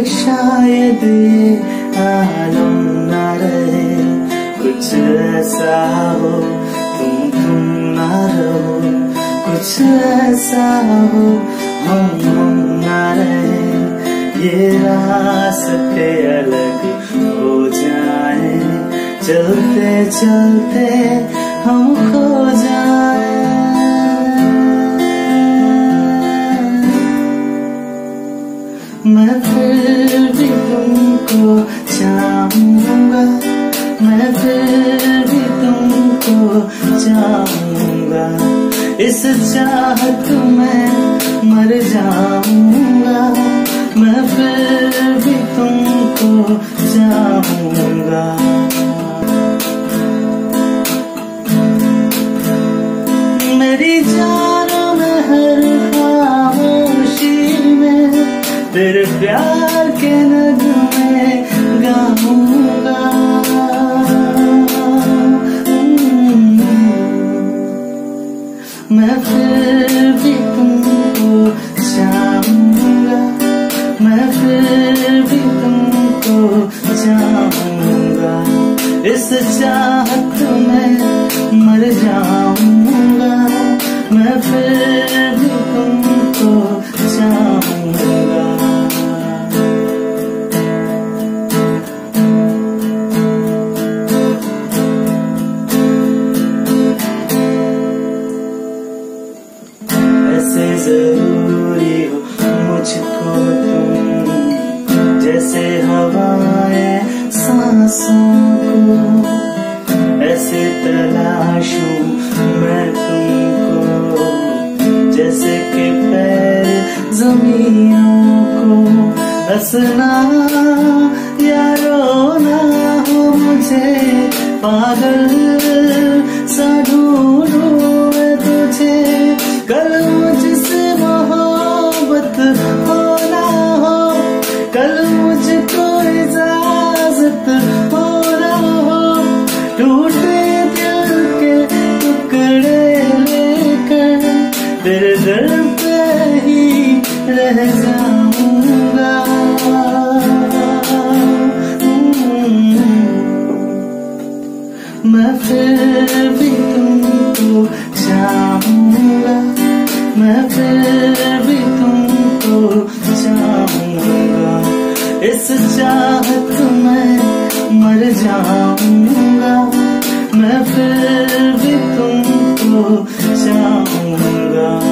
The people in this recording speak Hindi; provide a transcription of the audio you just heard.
शायद आलम ना रहे, कुछ ऐसा हो तुम ना रहो, कुछ ऐसा हो हम ना रहे, ये रास्ते अलग हो जाए, चलते चलते हम खो जाए। मैं फिर भी तुमको चाहूंगा, मैं फिर भी तुमको चाहूंगा, इस चाहत में मर जाऊंगा, मैं फिर भी तुमको चाहूंगा। मेरी जान में हर खामोशी में तेरे प्यार के नगमे गाऊंगा। मैं फिर भी तुमको चाहूंगा, मैं फिर भी तुमको चाहूंगा, इस चाहत में मर जाऊंगा, मैं फिर भी तुमको चाहूंगा। ऐसे जरूरी हो मुझको तुम, जैसे हवाएं सांसों को, ऐसे तलाशूं मैं तुमको, जैसे कि पैर जमीनों को। हंसना या रोना हो मुझे, पागल सा ढूंढूं मैं तुझे, कल मुझसे मोहब्बत हो ना हो, कल मुझको इजाजत हो ना हो, टूटे दिल के टुकड़े लेकर तेरे दर पे ही रह जाऊंगा। मैं फिर भी तुमको चाहूंगा, मैं फिर भी तुमको चाहूंगा, इस चाहत में मर जाऊंगा, मैं फिर भी तुमको चाहूंगा।